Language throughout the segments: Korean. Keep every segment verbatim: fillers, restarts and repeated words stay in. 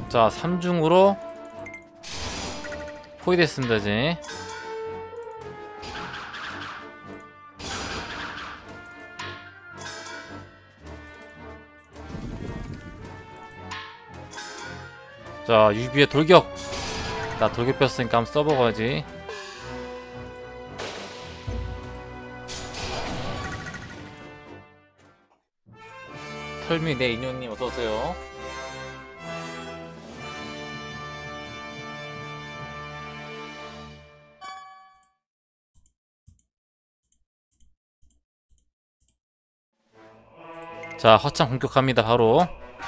자, 삼중으로 포위됐습니다 이제. 자, 유비의 돌격! 나 돌격 뺐으니까 한번 써먹어야지. 털미 내 인형님 어서오세요. 자, 허창 공격합니다 바로.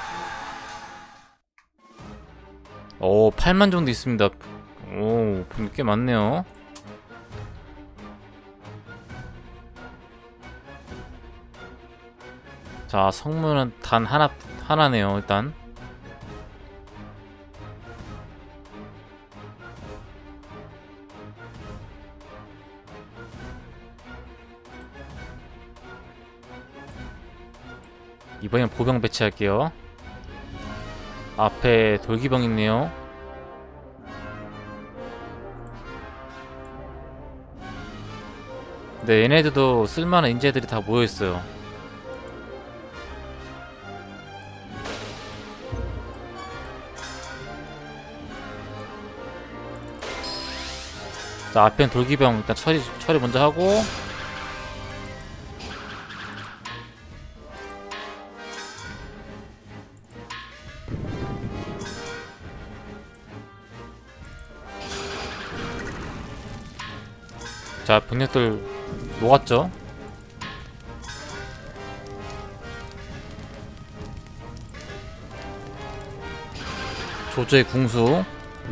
오, 팔만 정도 있습니다. 오, 분이 꽤 많네요. 자, 성문은 단 하나, 하나네요, 일단. 이번엔 보병 배치할게요. 앞에 돌기병 있네요. 네, 얘네들도 쓸만한 인재들이 다 모여있어요. 자, 앞엔 돌기병 일단 처리, 처리 먼저 하고. 자, 병력들 녹았죠? 조조의 궁수.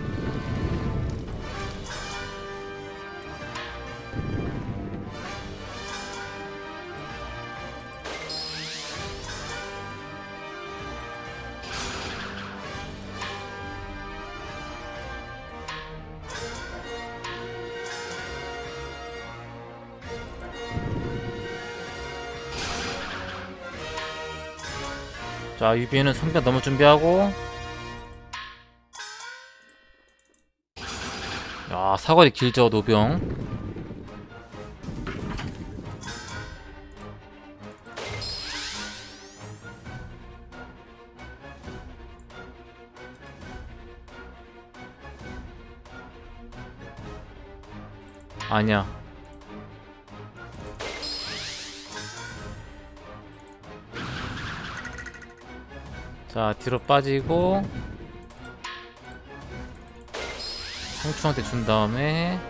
자, 유비는 성벽 넘을 준비하고. 야, 사거리 길죠, 노병. 아니야. 자, 뒤로 빠지고 상추한테 준 다음에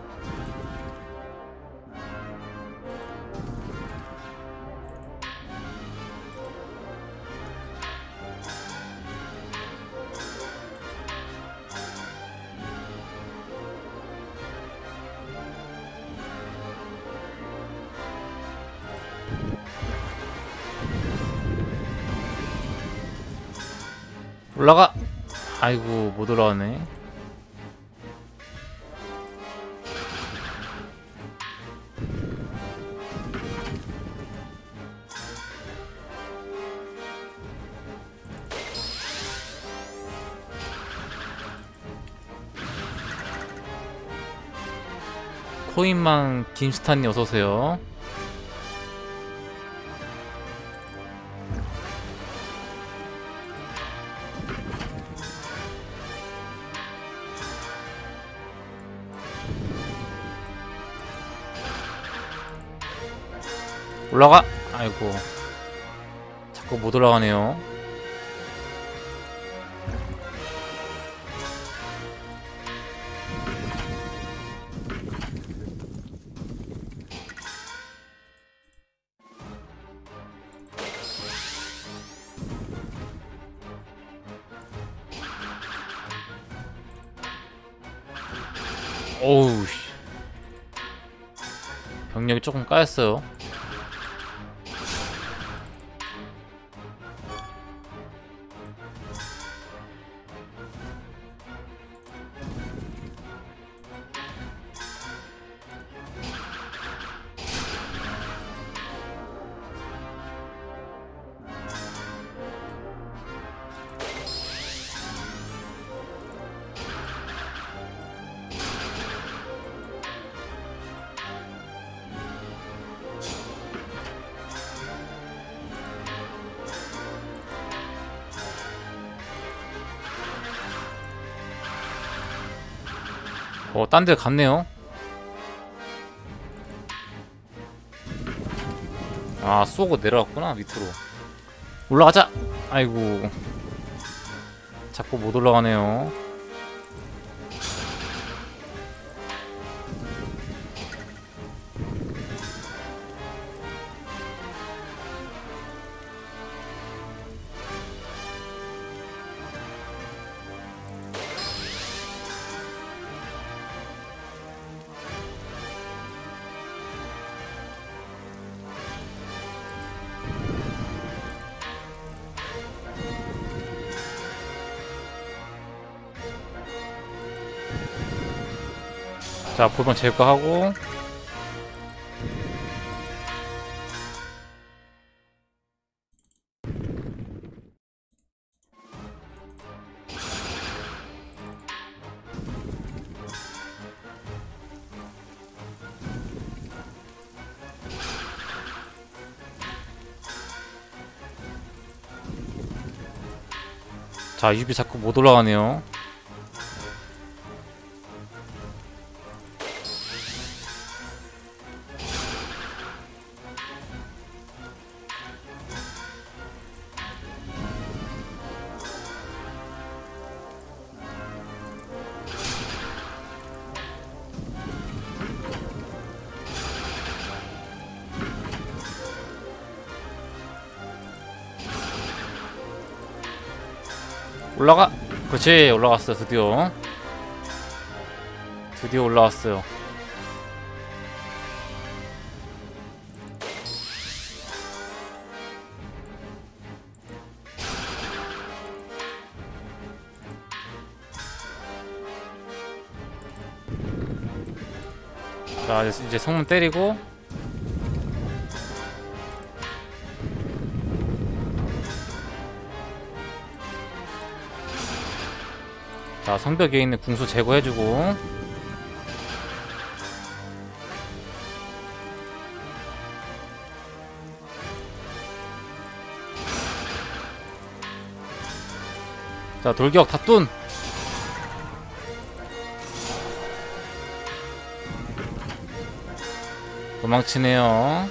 올라가! 아이고, 못 올라가네. 코인망 김스탄님 어서오세요. 올라가! 아이고, 자꾸 못 올라가네요. 어우, 병력이 조금 까였어요. 어, 딴 데 갔네요. 아, 쏘고 내려갔구나, 밑으로. 올라가자! 아이고. 자꾸 못 올라가네요. 자, 볼번 제거하고. 자, 유비 자꾸 못 올라가네요. 올라가! 그렇지, 올라갔어. 드디어 드디어 올라왔어요. 자, 이제, 이제 성문 때리고. 자, 성벽에 있는 궁수 제거해주고. 자, 돌격 다툰. 도망치네요.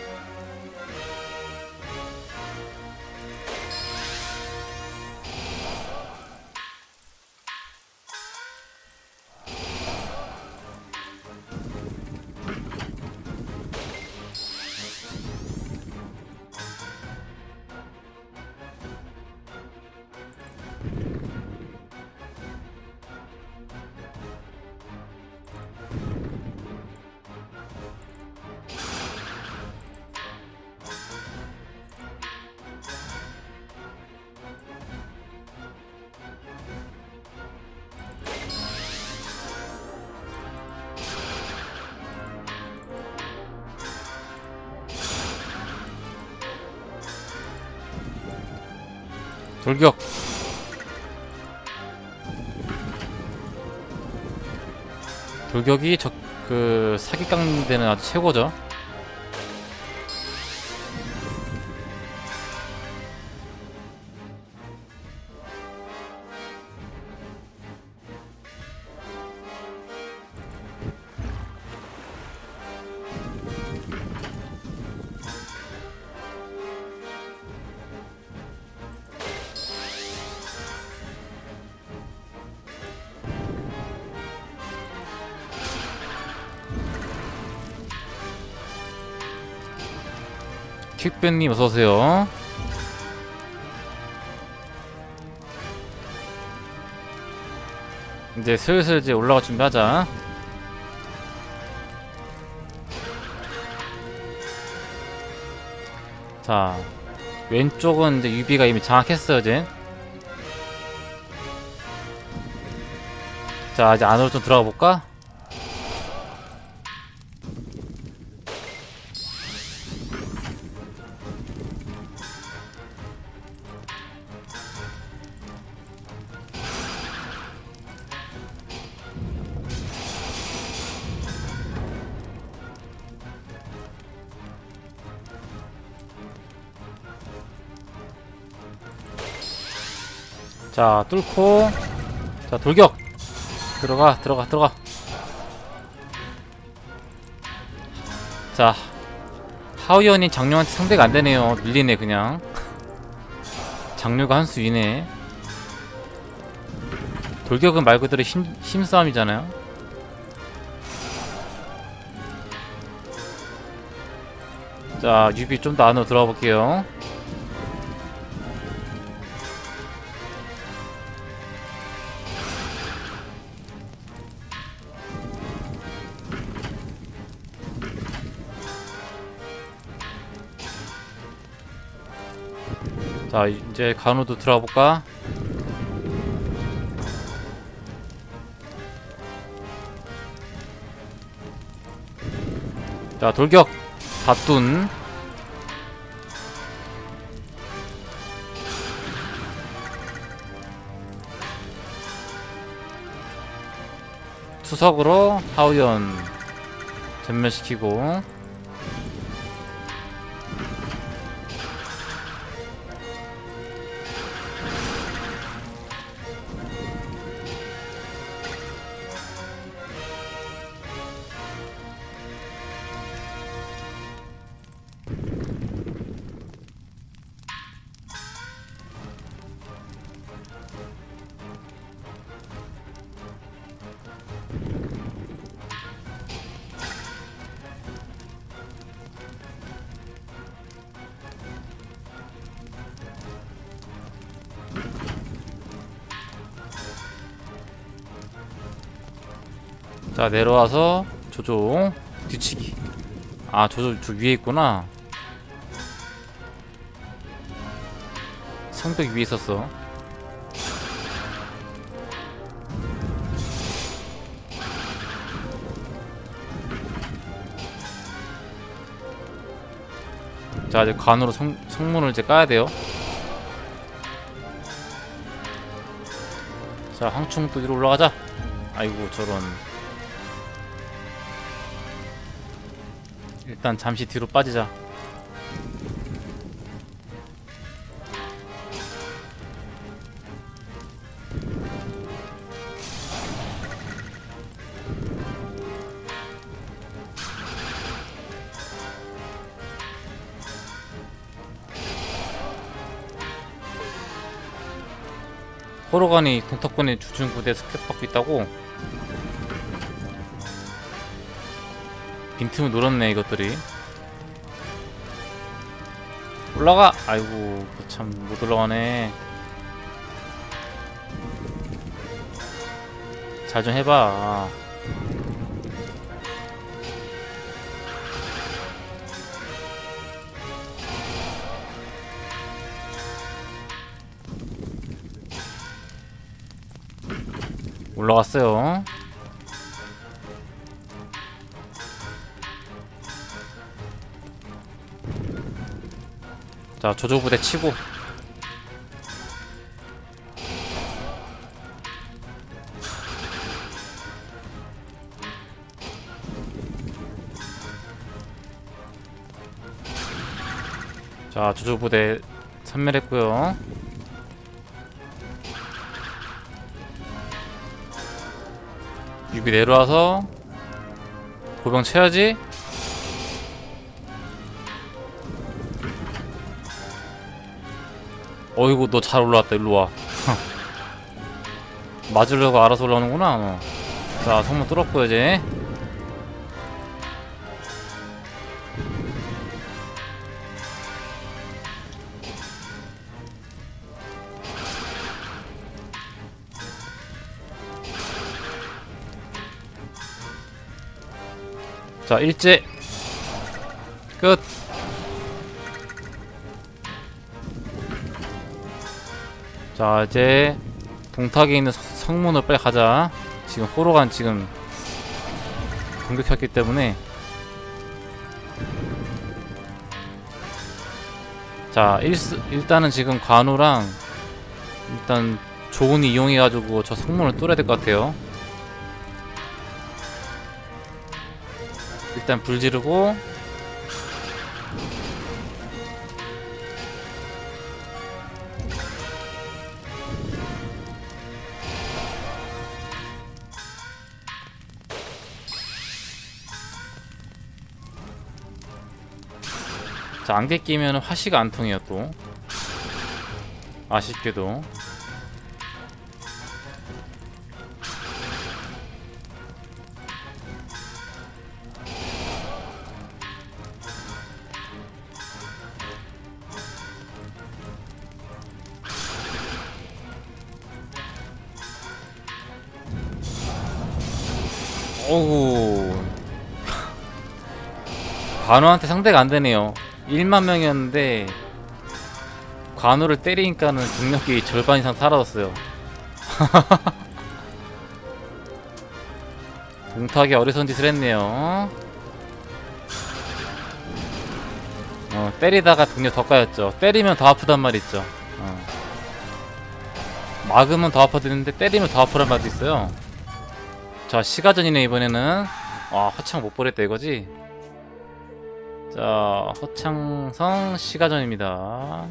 돌격. 돌격이 저 그 사기 깎는 데는 아주 최고죠. 퀵밴님 어서오세요. 이제 슬슬 이제 올라갈 준비하자. 자, 왼쪽은 이제 유비가 이미 장악했어요 이제. 자, 이제 안으로 좀 들어가 볼까? 자, 뚫고. 자, 돌격. 들어가 들어가 들어가. 자, 하우연이 장룡한테 상대가 안되네요. 밀리네 그냥. 장룡가 한 수 위네. 돌격은 말 그대로 힘, 힘싸움이잖아요. 자, 유비 좀 더 안으로 들어가 볼게요. 자, 이제 간호도 들어가 볼까? 자, 돌격! 닷둔. 투석으로 하우연 전멸시키고. 자, 내려와서 조조 뒤치기. 아, 조조 저 위에 있구나. 성벽 위에 있었어. 자, 이제 관으로 성, 성문을 이제 까야 돼요. 자, 황충 또 위로 올라가자. 아이고, 저런. 일단 잠시 뒤로 빠지자. 호로간이 동탁권의 주중부대 스텝 받고 있다고? 빈틈을 노렸네 이것들이. 올라가! 아이고 참 못 올라가네. 잘 좀 해봐. 올라갔어요. 자, 조조부대 치고. 자, 조조부대 섬멸했고요. 유비 내려와서 보병 쳐야지. 어이구 너 잘 올라왔다. 일로와. 맞으려고 알아서 올라오는구나 너. 자, 성문 뚫었고 이제 자, 일제 끝. 자, 이제 동탁에 있는 성문을 빨리 가자. 지금 호로간 지금 공격했기 때문에. 자, 일, 일단은 지금 관우랑 일단 조은이 이용해가지고 저 성문을 뚫어야 될 것 같아요. 일단 불 지르고 자, 안개 끼면 화시가 안 통해요 또. 아쉽게도. 어우. 관우한테 상대가 안되네요. 일만 명이었는데 관우를 때리니까는 중력이 절반 이상 사라졌어요. 동탁이 어리석은 짓을 했네요. 어, 때리다가 동력 더 까였죠. 때리면 더 아프단 말 있죠. 어. 막으면 더 아파지는데 때리면 더 아프란 말도 있어요. 자, 시가전이네 이번에는. 와, 허창 못 버렸다 이거지. 자, 허창성 시가전입니다.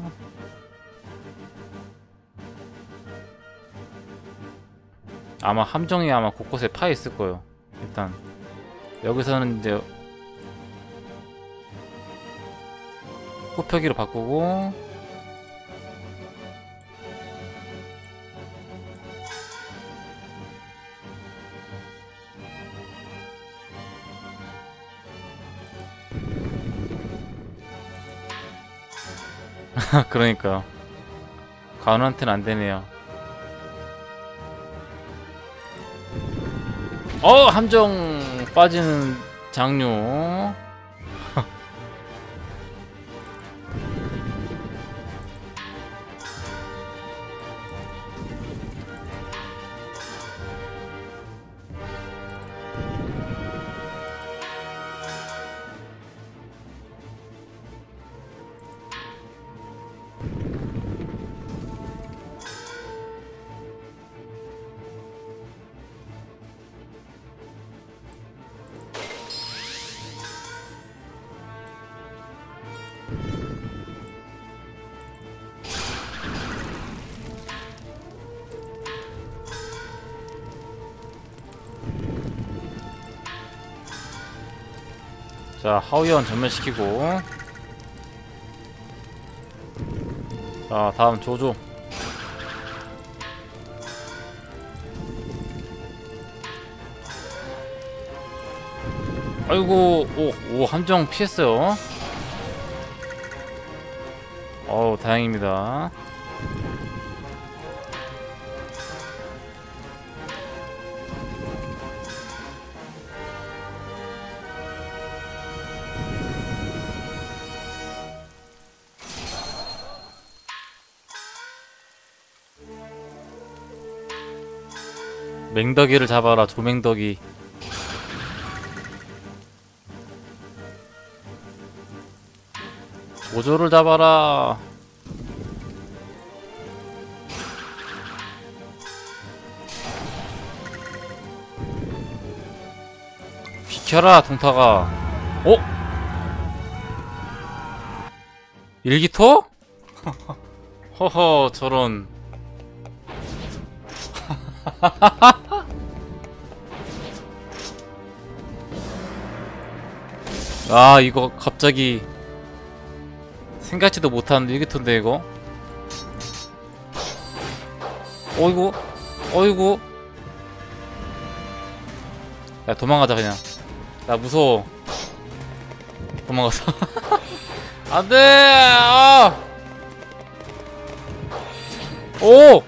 아마 함정이 아마 곳곳에 파 있을 거예요. 일단 여기서는 이제 호표기로 바꾸고, 그러니까 관우한테는 안 되네요. 어, 함정 빠지는 장류. 자, 하우연 전멸시키고. 자, 다음 조조. 아이고. 오, 오, 함정 피했어요. 어우, 다행입니다. 맹덕이를 잡아라, 조맹덕이. 조조를 잡아라. 비켜라, 동타가. 어? 일기토? 허허, 저런. 아, 이거 갑자기 생각지도 못한 일기토인데 이거. 어이구, 어이구. 야, 도망가자 그냥. 나 무서워. 도망갔어. 안돼. 아! 오!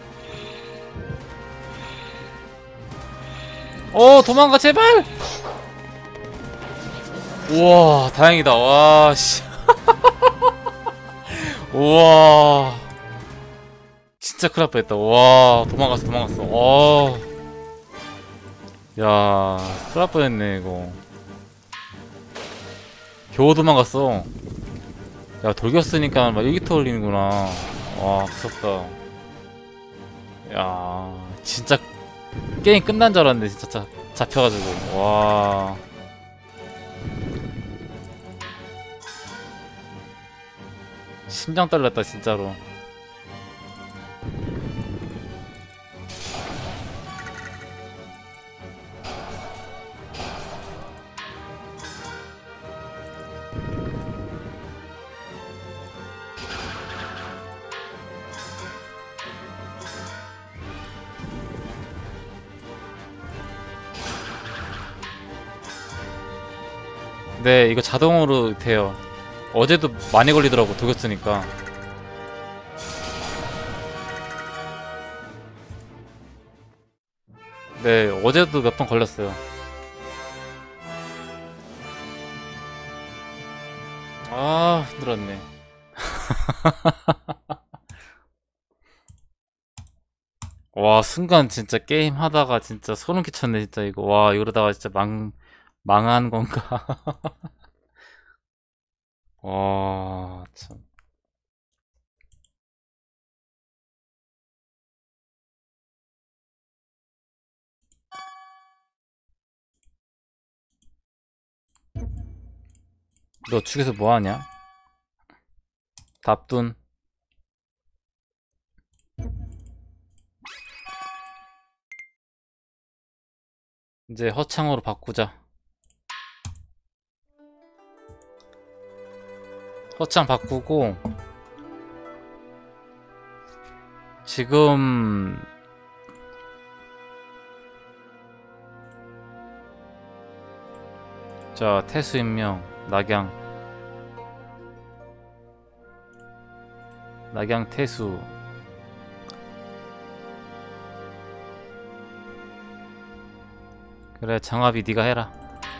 오, 도망가 제발. 우와, 다행이다. 와, 씨. 우와, 진짜 큰일 날 뻔했다. 와, 도망갔어, 도망갔어. 와, 야, 큰일 날 뻔했네 이거. 겨우 도망갔어. 야, 돌겼으니까 막 일기토 올리는구나. 와, 무섭다. 야, 진짜 게임 끝난 줄 알았는데 진짜 자, 잡혀가지고. 와, 심장 떨렸다 진짜로. 네, 이거 자동으로 돼요. 어제도 많이 걸리더라고, 독일 쓰니까. 네, 어제도 몇 번 걸렸어요. 아, 힘들었네. 와, 순간 진짜 게임 하다가 진짜 소름 끼쳤네, 진짜 이거. 와, 이러다가 진짜 망, 망한 건가? 와, 참. 너 죽여서 뭐 하냐? 답둔. 이제 허창으로 바꾸자. 허창 바꾸고, 지금, 자, 태수임명, 낙양. 낙양 태수. 그래, 장합이 네가 해라.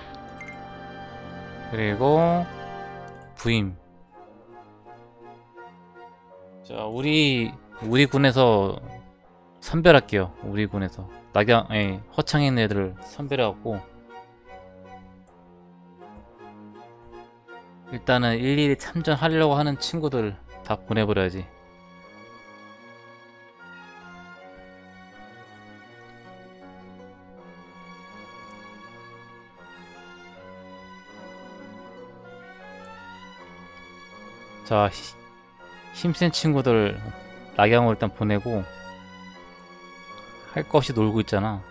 그리고 부임. 자, 우리 우리 군에서 선별할게요. 우리 군에서 낙양, 예, 허창에 있는 애들을 선별해갖고 일단은 일일이 참전하려고 하는 친구들 다 보내버려야지. 자, 히- 힘센 친구들 낙양으로 일단 보내고 할 거 없이 놀고 있잖아.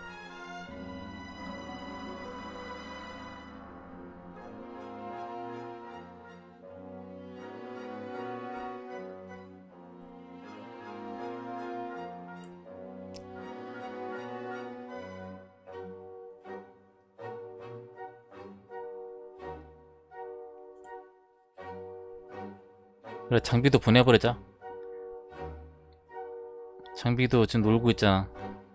그래, 장비도 보내버리자. 장비도 지금 놀고 있잖아.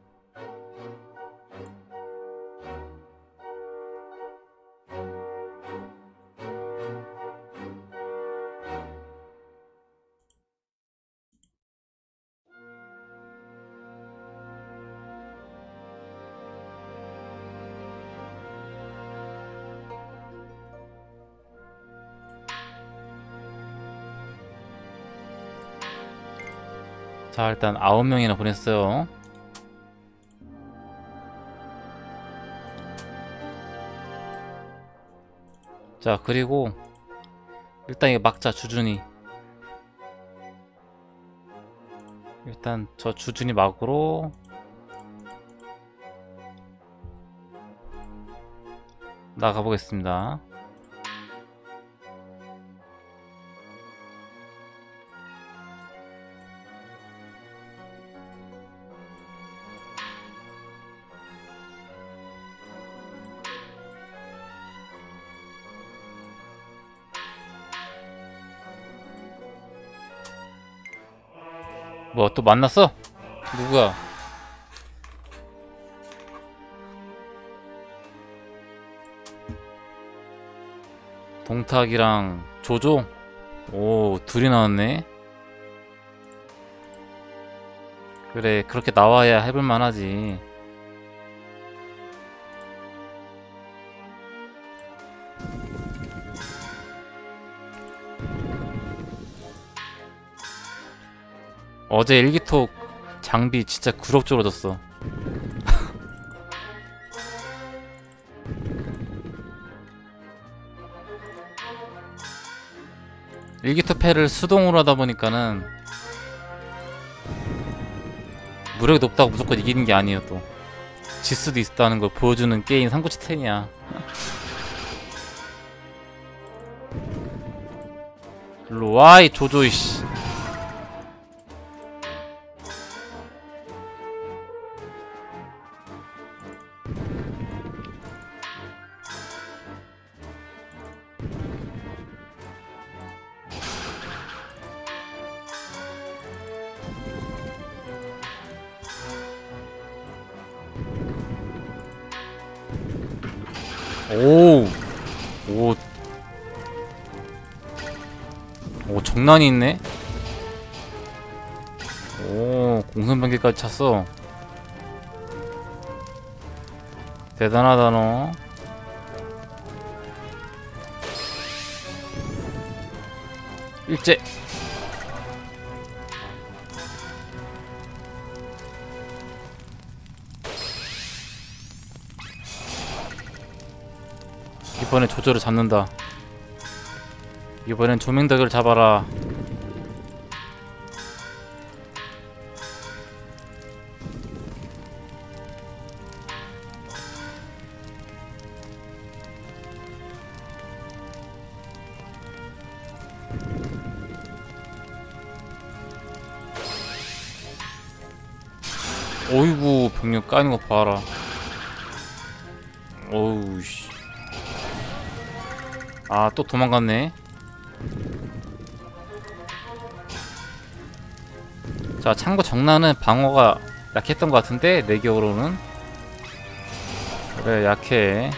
자, 일단 아홉 명이나 보냈어요. 자, 그리고 일단 이거 막자. 주준이, 일단 저 주준이 막으로 나가보겠습니다. 뭐 또 만났어? 누구야? 동탁이랑 조조? 오, 둘이 나왔네. 그래, 그렇게 나와야 해볼만 하지. 어제 일기톡 장비 진짜 구럭조러졌어. 일기토 패를 수동으로 하다 보니까는 무력이 높다고 무조건 이기는 게 아니에요. 또 질 수도 있다는 걸 보여주는 게임 삼국지 텐이야. 일로 와, 이 조조 이씨. 오, 오, 오, 장난이 있네. 오, 공성변기까지 찼어. 대단하다 너. 일제. 이번엔 조조를 잡는다. 이번엔 조명덕을 잡아라. 어이구, 병력 까는 거 봐라. 어우 씨. 아, 또 도망갔네. 자, 참고 정나는 방어가 약했던 것 같은데 내 기억으로는. 그래, 약해.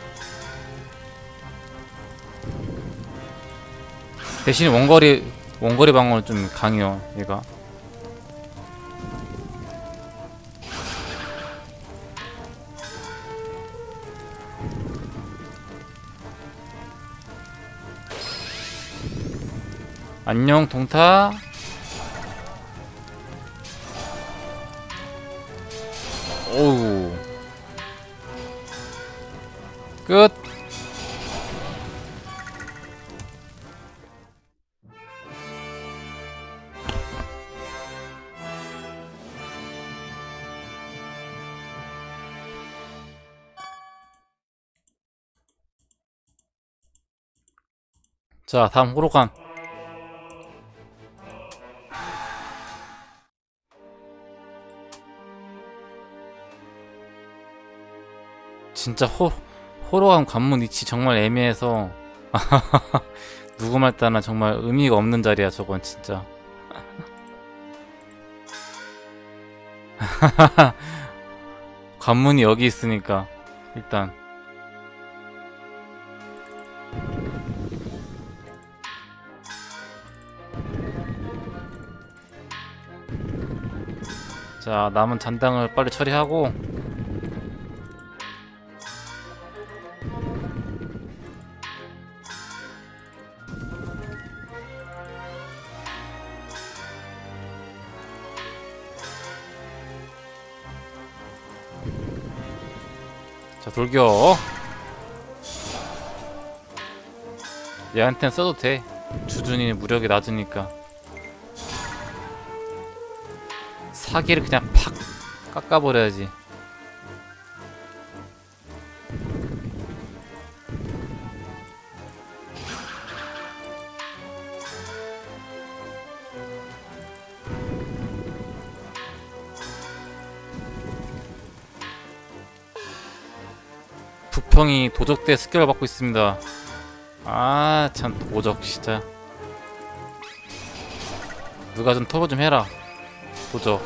대신 원거리 원거리 방어는 좀 강해요 얘가. 안녕 동타. 오우. 끝. 자, 다음 호로간. 진짜 호 호로간 관문 위치 정말 애매해서 누구 말 따나 정말 의미가 없는 자리야 저건 진짜. 관문이 여기 있으니까 일단. 자, 남은 잔당을 빨리 처리하고. 자, 돌격. 얘한텐 써도 돼. 주둔이 무력이 낮으니까. 사기를 그냥 팍 깎아버려야지. 북평이 도적대 습격을 받고 있습니다. 아, 참 도적 진짜. 누가 좀 터보 좀 해라. 도적.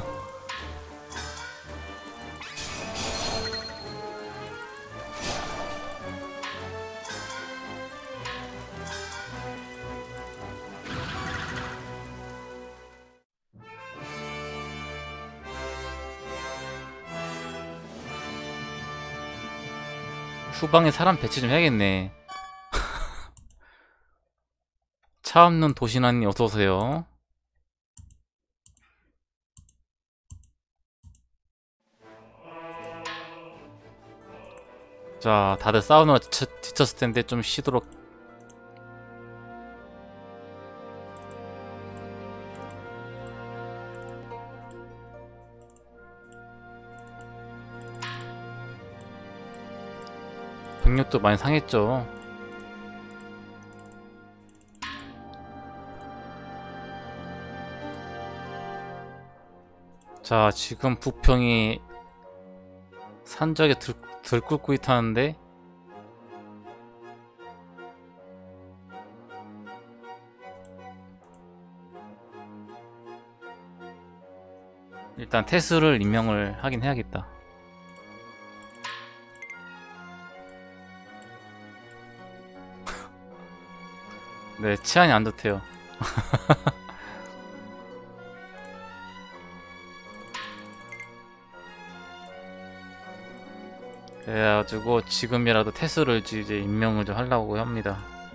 후방에 사람 배치 좀 해야겠네. 차 없는 도시나님 어서오세요. 자, 다들 싸우느라 지쳐, 지쳤을 텐데 좀 쉬도록. 병력도 많이 상했죠. 자, 지금 북평이 산적에 들, 들끓고 있다는데 일단 태수를 임명을 하긴 해야겠다. 네, 치안이 안 좋대요. 그래가지고 지금이라도 태수를 이제 임명을 좀 하려고 합니다.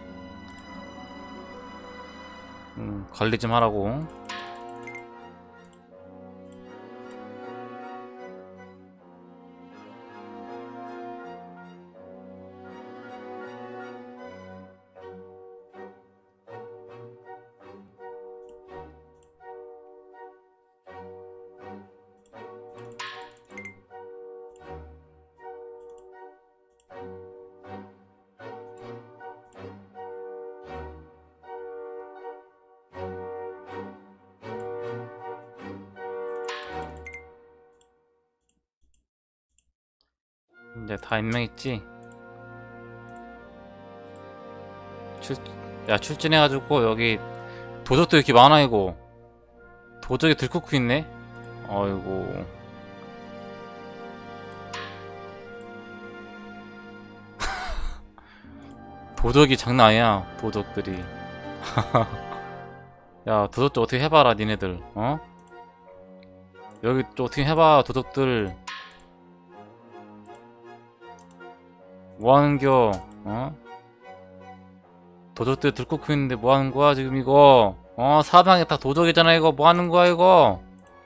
음, 관리 좀 하라고. 이제 다 임명했지? 출, 야, 출진해가지고 여기 도적도 이렇게 많아. 이거 도적이 들끓고 있네. 어이구. 도적이 장난 아니야, 도적들이. 야, 도적 좀 어떻게 해봐라, 니네들. 어? 여기 좀 어떻게 해봐, 도적들. 뭐하는겨? 어? 도적들 들끓고 있는데 뭐하는거야 지금 이거? 어? 사방에 다 도적이잖아 이거. 뭐하는거야 이거?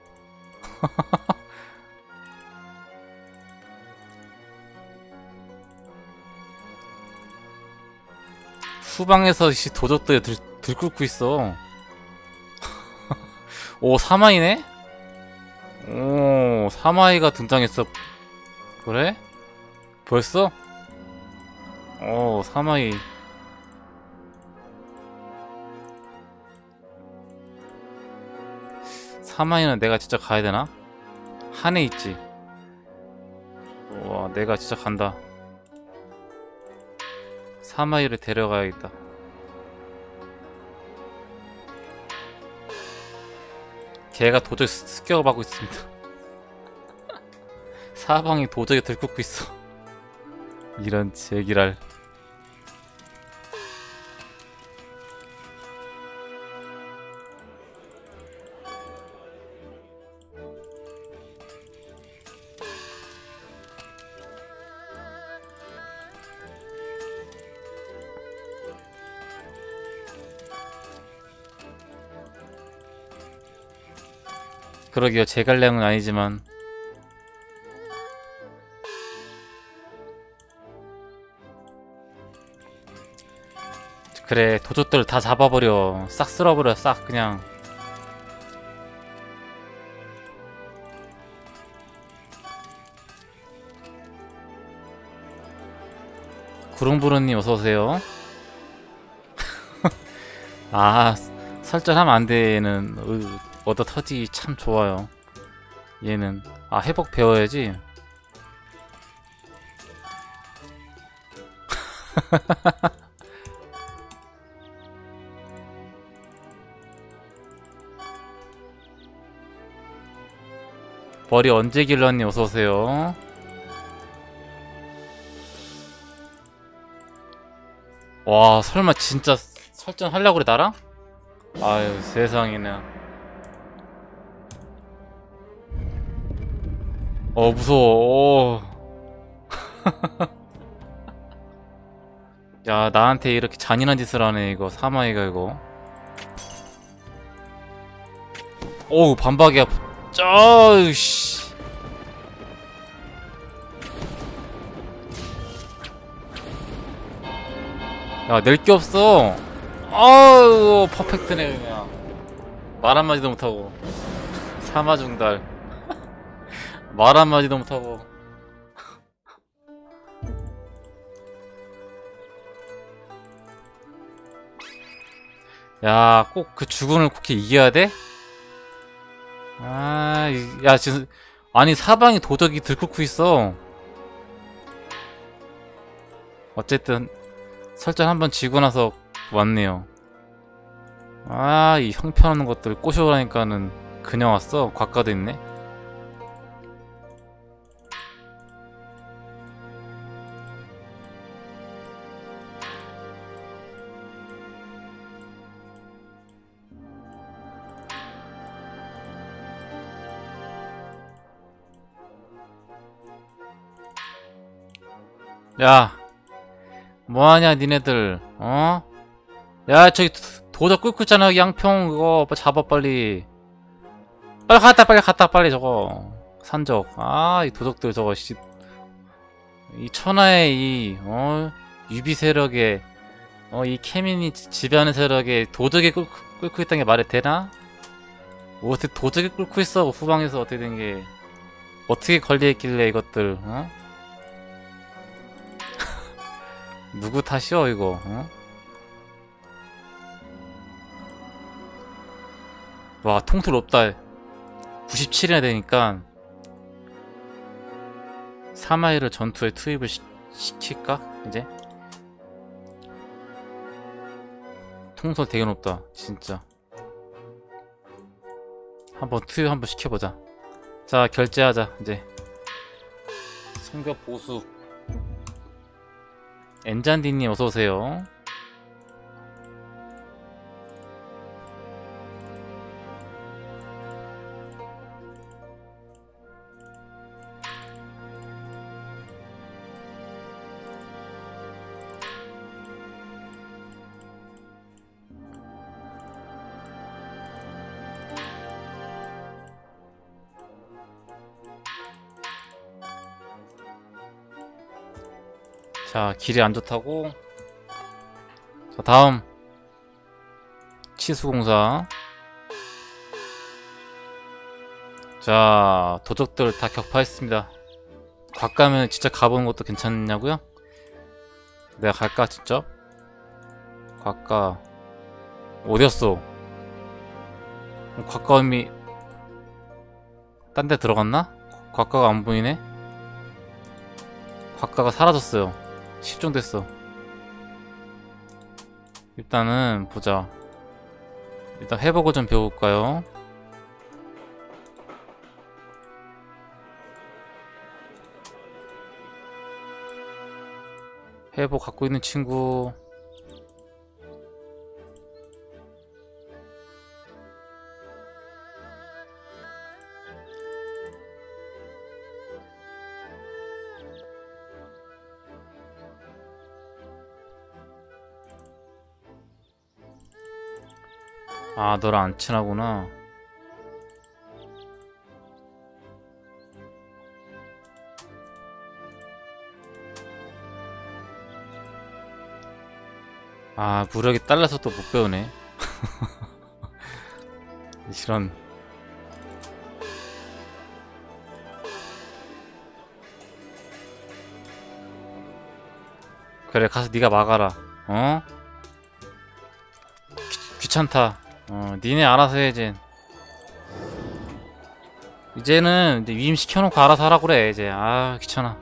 후방에서 씨 도적들이 들, 들끓고 있어. 오, 사마이네? 오, 사마이가 등장했어. 그래? 벌써? 오, 사마이. 사마이는 내가 진짜 가야 되나? 한에 있지. 와, 내가 진짜 간다. 사마이를 데려가야겠다. 걔가 도저히 습격을 받고 있습니다. 사방이 도저히 들끓고 있어. 이런 제기랄. 그러게요. 제갈량은 아니지만 그래, 도적들 다 잡아버려. 싹 쓸어버려. 싹 그냥. 구릉부르님 어서오세요. 아, 설전하면 안되는 얻어 터지기 참 좋아요. 얘는 아, 회복 배워야지. 머리 언제 길렀니? 어서오세요. 와, 설마 진짜 설전 하려고 그래 나랑? 아유, 세상에나. 어, 무서워. 오. 야, 나한테 이렇게 잔인한 짓을 하네 이거. 사마이가 이거. 오우, 반박이야. 짜으씨. 야, 낼 게 없어. 아우, 퍼펙트네 그냥. 말 한마디도 못하고. 사마중달. 말 한마디도 못하고. 야, 꼭 그 주군을 그렇게 이겨야 돼? 아, 이- 야, 지금 아니 사방에 도적이 들끓고 있어. 어쨌든 설전 한번 지고 나서 왔네요. 아, 이 형편없는 것들 꼬셔오라니까는 그냥 왔어. 곽가도 있네. 야, 뭐하냐 니네들. 어? 야, 저기 도적 끓고 있잖아. 여기 양평 그거 빨리 잡아 빨리. 빨리 갔다 빨리 갔다 빨리 저거 산적. 아, 이 도적들 저거 씨. 이 천하의 이 어? 유비 세력에 어, 이 케민이 지배하는 세력에 도적이 끓고, 끓고 있다는 게 말이 되나? 뭐 어떻게 도적이 끓고 있어 후방에서 어떻게 된 게 어떻게 걸려있길래 이것들 어? 누구 탓이여 이거 어? 와 통틀 없다. 구십칠이나 되니까 사마이를 전투에 투입을 시, 시킬까? 이제? 통솔 되게 높다 진짜. 한번 투입 한번 시켜보자. 자 결제하자 이제. 성벽 보수. 엔잔디님 어서오세요. 자 길이 안 좋다고. 자 다음 치수공사. 자 도적들 다 격파했습니다. 곽 가면 진짜 가보는 것도 괜찮냐고요? 내가 갈까 직접? 곽가 어디였어? 곽가음이 딴 데 들어갔나? 곽가가 안 보이네? 곽가가 사라졌어요. 실종됐어. 일단은 보자. 일단 회복을 좀 배워볼까요? 회복 갖고 있는 친구. 아, 너랑 안 친하구나. 아, 무력이 딸려서 또 못 배우네. 이런. 그래, 가서 네가 막아라. 어? 귀, 귀찮다. 어, 니네 알아서 해야지. 이제는 이제 위임 시켜놓고 알아서 하라 그래. 이제 아 귀찮아.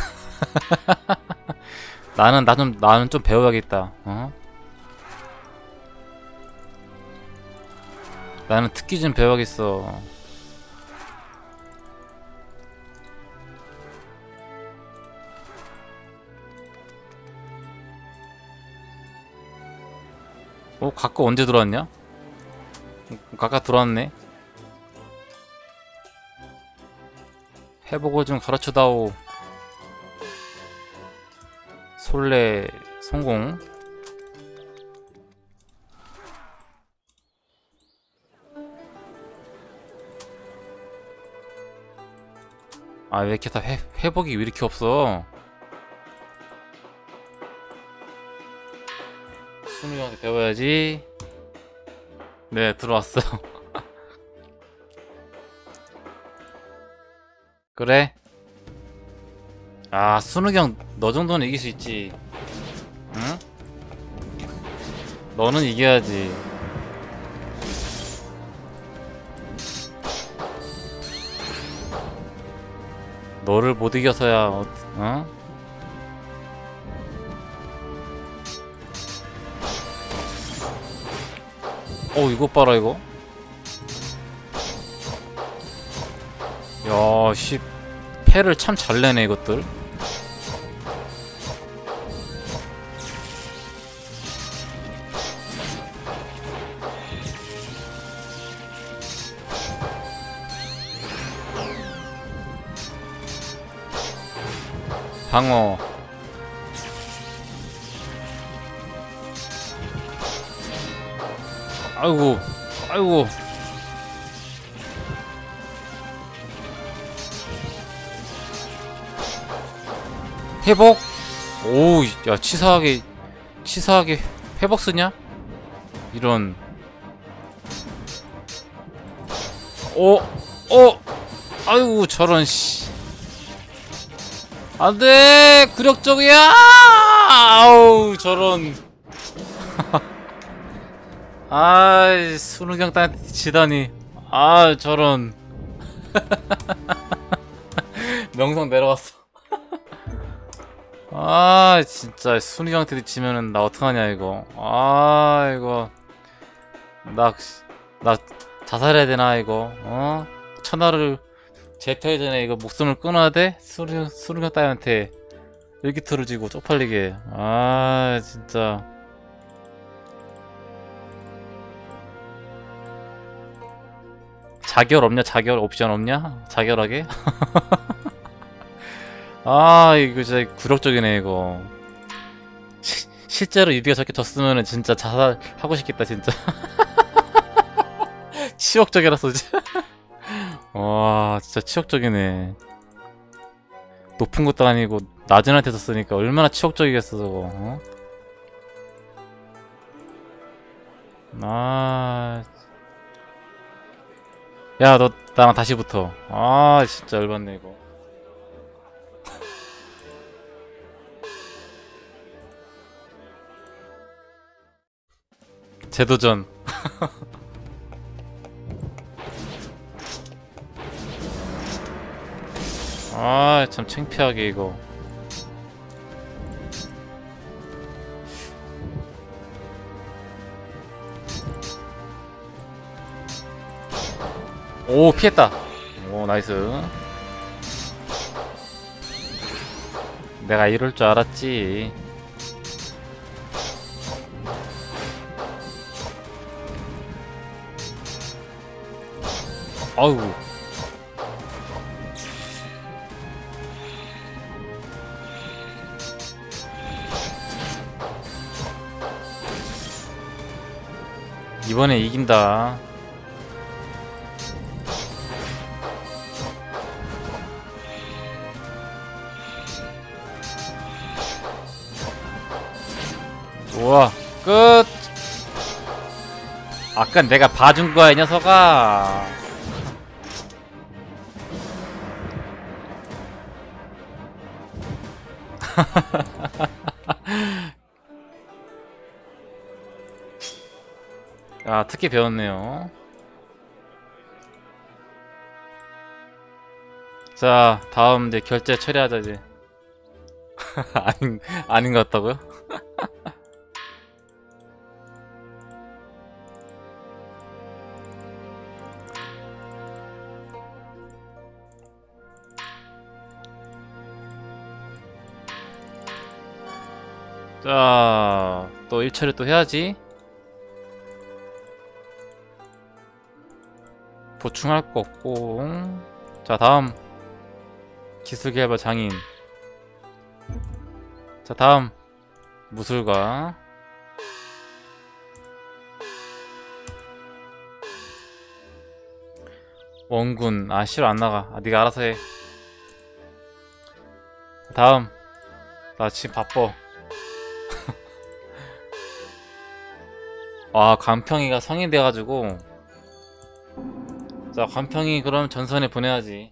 나는 나 좀 나는 좀 배워야겠다. 어? 나는 특기 좀 배워야겠어. 어? 가까 언제 들어왔냐? 가까 들어왔네. 회복을 좀 가르쳐다오. 솔레 성공. 아, 왜 이렇게 다 회, 회복이 왜 이렇게 없어? 순우 형한테 배워야지. 네, 들어왔어. 그래? 아, 순욱이 형, 너 정도는 이길 수 있지. 응? 너는 이겨야지. 너를 못 이겨서야, 어? 어? 어, 이거 봐라, 이거. 야, 씨. 패를 참 잘 내네, 이것들. 방어. 아이고, 아이고. 회복? 오우, 야, 치사하게, 치사하게 회복 쓰냐? 이런. 어, 어, 아이고, 저런, 씨. 안 돼! 굴욕적이야! 아우, 저런. 아이, 수능장 딸한테 지다니. 아, 저런. 명성 내려갔어. 아, 진짜 순위형한테 지면은 나 어떡하냐 이거. 아, 이거 나, 나 자살해야 되나 이거. 어? 천하를 제퇴하기 전에 이거 목숨을 끊어야 돼? 수능, 수능형 딸한테 일기토를 지고 쪽팔리게. 아, 진짜. 자결 없냐? 자결 옵션 없냐? 자결하게? 아, 이거 진짜 굴욕적이네 이거. 시, 실제로 유비가 저렇게 졌으면은 진짜 자살하고 싶겠다 진짜. 치욕적이라서 진짜. 와, 진짜 치욕적이네. 높은 것도 아니고 낮은 한테 졌으니까 얼마나 치욕적이겠어 저거. 어? 아, 야, 너 나랑 다시 붙어. 아, 진짜 열받네 이거. 재도전. 아, 참 창피하게 이거. 오, 피했다. 오, 나이스. 내가 이럴 줄 알았지. 아이고. 이번에 이긴다. 우와, 끝. 아깐 내가 봐준 거야 이 녀석아. 아, 특히 배웠네요. 자, 다음 이제 결제 처리하자 이제. 아닌 아닌 것 같다고요? 자, 또 일 처리 또 해야지. 보충할 거 없고. 자, 다음 기술개발 장인. 자, 다음 무술가. 원군. 아, 싫어, 안 나가. 아, 네가 알아서 해. 다음. 나 지금 바빠. 아, 간평이가 성인 돼가지고. 자, 간평이 그럼 전선에 보내야지.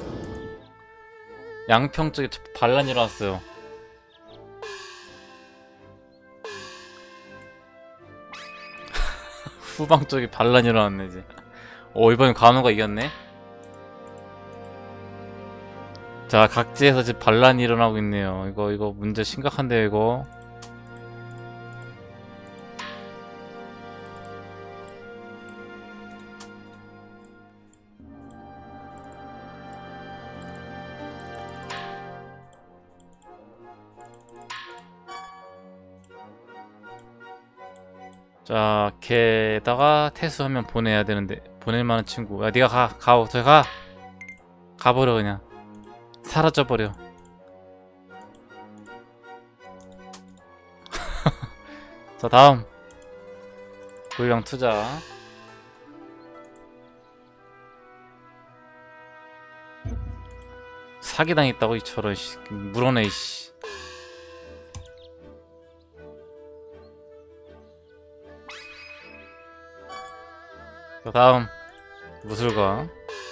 양평 쪽에 반란이 일어났어요. 후방 쪽에 반란이 일어났네 이제. 오, 이번엔 관우가 이겼네. 자, 각지에서 지금 반란이 일어나고 있네요. 이거 이거 문제 심각한데요 이거. 자, 걔에다가 태수하면 보내야 되는데 보낼 만한 친구. 야, 네가 가, 가, 저기 가, 가버려 그냥. 사라져버려. 자, 다음. 불량 투자. 사기당했다고 이처럼 씨. 물어내 씨. 그 다음 무술가.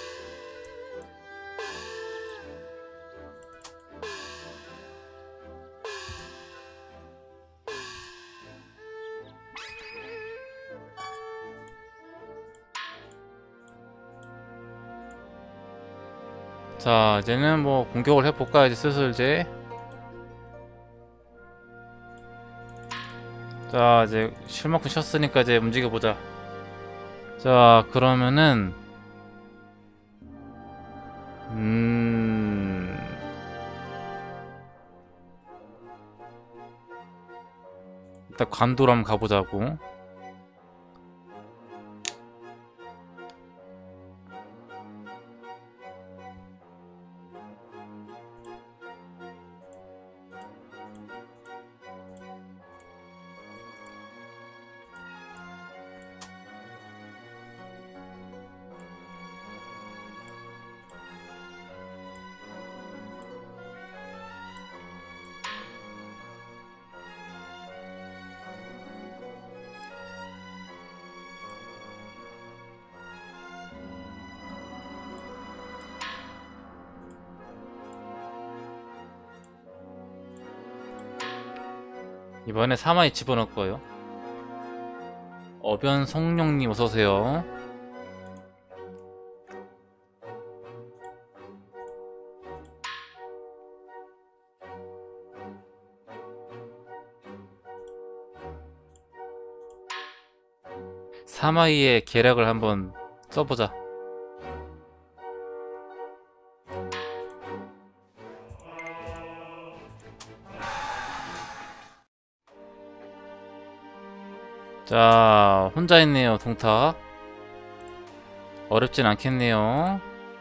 자, 이제는 뭐 공격을 해볼까? 이제 슬슬 이제. 자, 이제 쉴 만큼 쉬었으니까 이제 움직여보자. 자, 그러면은 음... 일단 관도로 한번 가보자고. 이번에 사마이 집어넣을 거예요. 어변 성룡님 어서오세요. 사마이의 계략을 한번 써보자. 자, 혼자 있네요, 동타. 어렵진 않겠네요.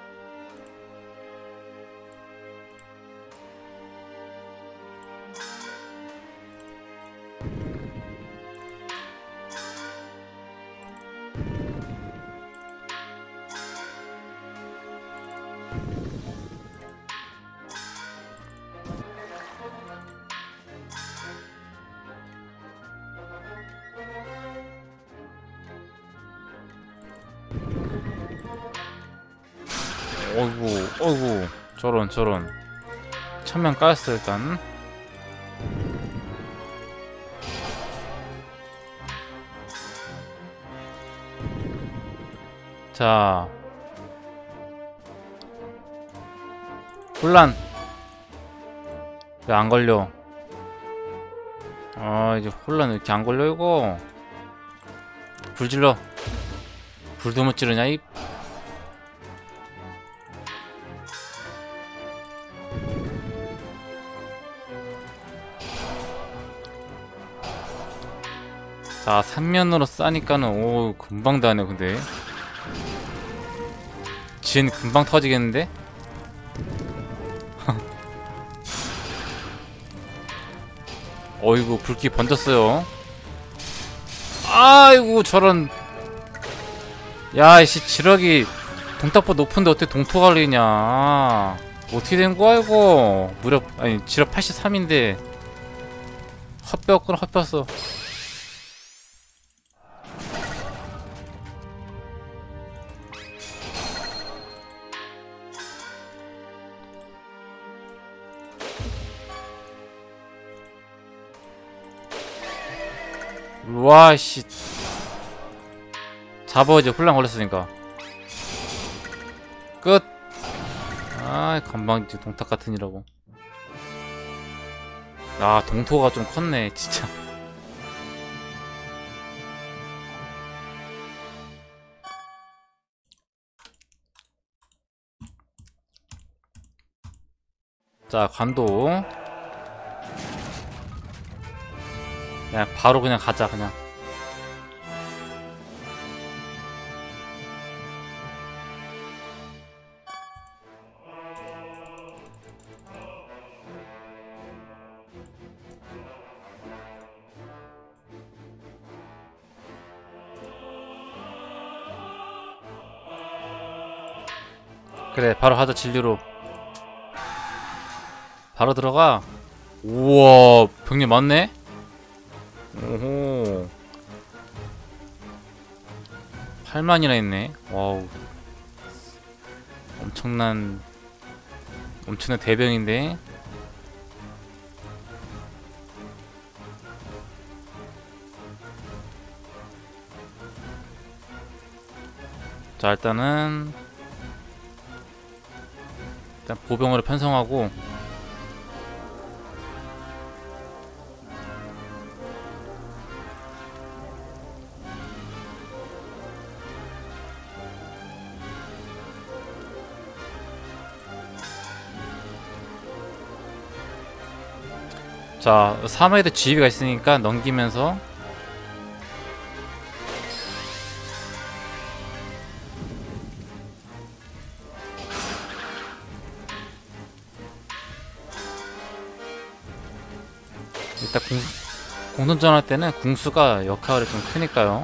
어이구, 어이구, 저런, 저런. 천면 까였어, 일단. 자. 혼란. 왜 안 걸려? 아, 이제 혼란 왜 이렇게 안 걸려, 이거? 불 질러. 불도 못 지르냐, 이? 자, 삼면으로 싸니까는, 오, 금방 다네, 근데. 진 금방 터지겠는데? 어이구, 불길 번졌어요. 아이고, 저런. 야, 이씨, 지력이 동탁보 높은데 어떻게 동토 갈리냐. 어떻게 된 거야, 이거. 무려, 아니, 지력 팔십삼인데. 헛배웠구나, 헛배웠어. 와, 씨. 잡아, 이제 혼란 걸렸으니까. 끝. 아, 건방지 동탁 같으니라고. 아, 동토가 좀 컸네, 진짜. 자, 관도. 그냥 바로 그냥 가자, 그냥. 그래, 바로 하자. 진료로 바로 들어가. 우와, 병력 많네. 오호, 팔만이나 있네. 와우, 엄청난 엄청난 대병인데. 자, 일단은 일단 보병으로 편성하고. 자, 삼 회에도 지휘가 있으니까 넘기면서. 일단 공, 공선전 할 때는 궁수가 역할이 좀 크니까요.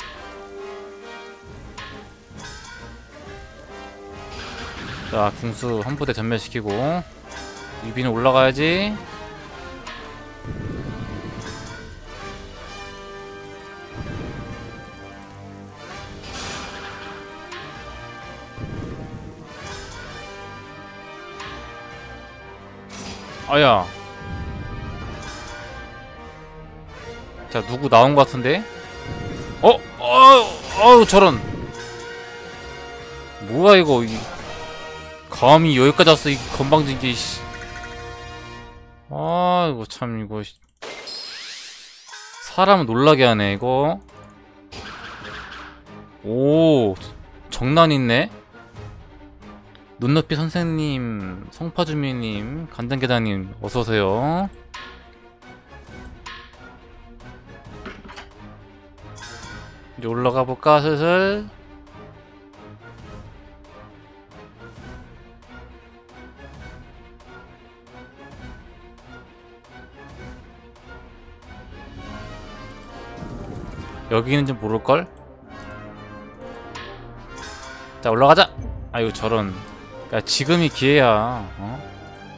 자, 궁수 한 부대 전멸시키고. 유비는 올라가야지. 아야. 자, 누구 나온 것 같은데? 어? 어? 어우, 저런. 뭐야 이거. 이, 감히 여기까지 왔어, 이 건방진게. 씨. 아, 이거 참, 이거 사람을 놀라게 하네 이거. 오, 정난 있네. 눈높이 선생님, 성파주미님, 간장게장님, 어서오세요. 이제 올라가 볼까, 슬슬. 여기는 좀 모를걸? 자, 올라가자! 아이고, 저런. 야, 지금이 기회야. 어?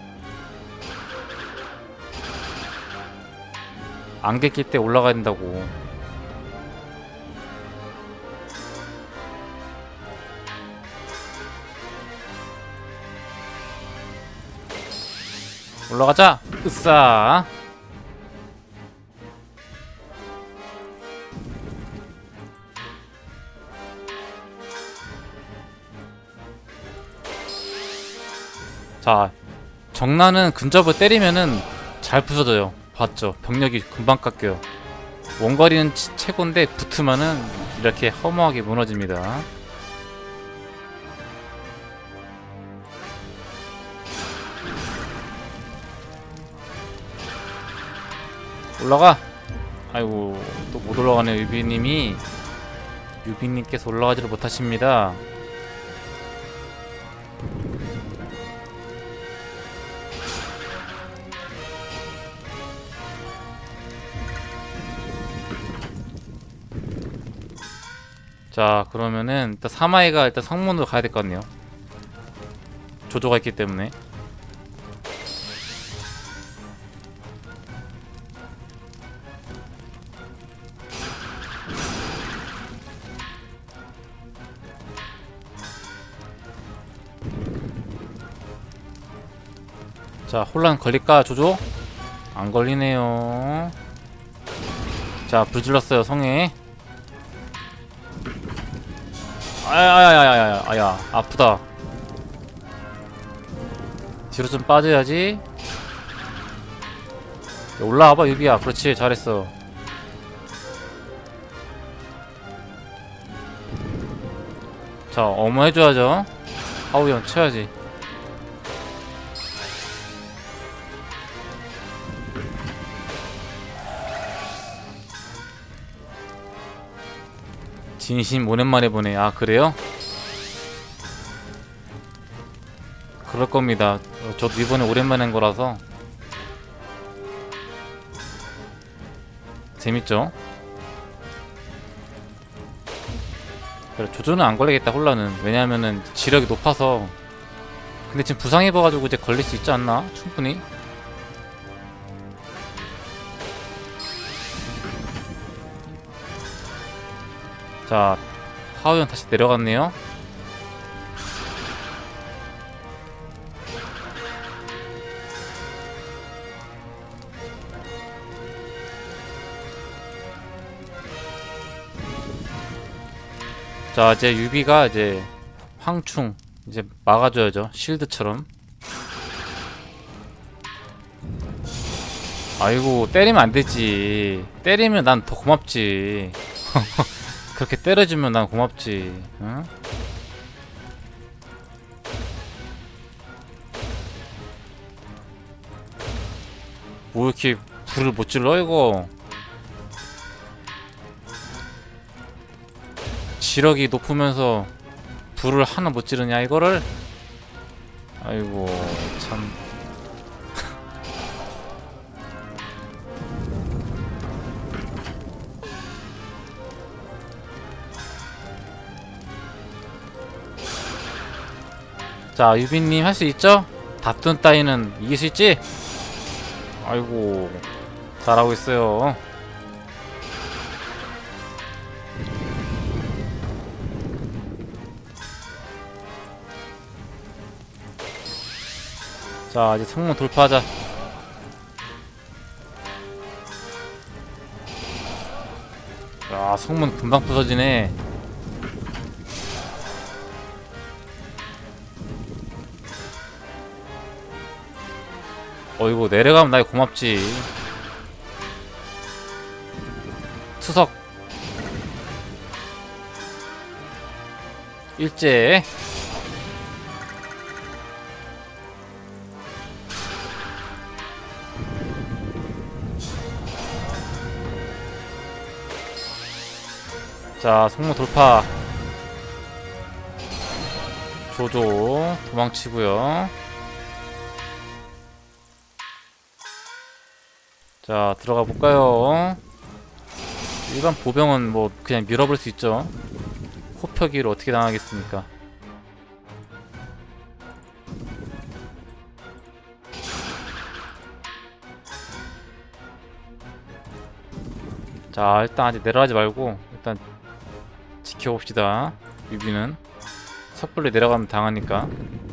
안개 낄 때 올라가야 된다고. 올라가자! 으싸! 자, 정난은 근접을 때리면은 잘 부서져요. 봤죠? 병력이 금방 깎여요. 원거리는 치, 최고인데 붙으면은 이렇게 허무하게 무너집니다. 올라가! 아이고, 또 못 올라가네. 유비님이 유비님께서 올라가지를 못하십니다. 자, 그러면은 일단 사마이가 일단 성문으로 가야 될 것 같네요. 조조가 있기 때문에. 자, 혼란 걸릴까, 조조? 안 걸리네요. 자, 불 질렀어요, 성에. 아야야야야야, 아야, 아프다. 뒤로 좀 빠져야지. 올라와봐, 유비야. 그렇지, 잘했어. 자, 어머 해줘야죠. 하우형 쳐야지. 진심 오랜만에 보네. 아, 그래요? 그럴 겁니다. 어, 저도 이번에 오랜만에 한 거라서 재밌죠? 그래, 조조는 안 걸리겠다, 혼란은. 왜냐하면은 지력이 높아서 근데 지금 부상 입어가지고 이제 걸릴 수 있지 않나? 충분히. 자, 하우연 다시 내려갔네요. 자, 이제 유비가 이제 황충 이제 막아줘야죠. 실드처럼. 아이고, 때리면 안 되지. 때리면 난 더 고맙지. 그렇게 때려주면 난 고맙지. 응? 뭐 이렇게 불을 못 질러 이거. 지력이 높으면서 불을 하나 못 지르냐 이거를. 아이고 참. 자, 유빈님 할 수 있죠? 답둔 따위는 이길 수 있지? 아이고 잘하고 있어요. 자, 이제 성문 돌파하자. 야, 성문 금방 부서지네. 어이구, 내려가면 나이 고맙지. 투석 일제. 자, 성문 돌파. 조조 도망치고요. 자, 들어가 볼까요? 일반 보병은 뭐 그냥 밀어볼 수 있죠. 호표기를 어떻게 당하겠습니까? 자, 일단 아직 내려가지 말고 일단 지켜봅시다. 유비는 섣불리 내려가면 당하니까.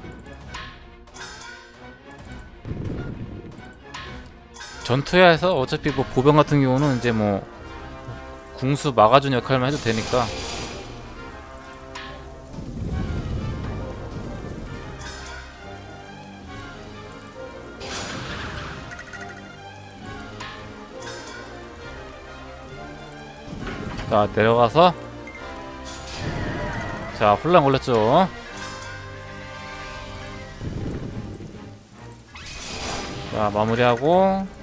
전투야에서 어차피 뭐 보병 같은 경우는 이제 뭐 궁수 막아주는 역할만 해도 되니까. 자, 내려가서 자, 혼란 걸렸죠. 자, 마무리하고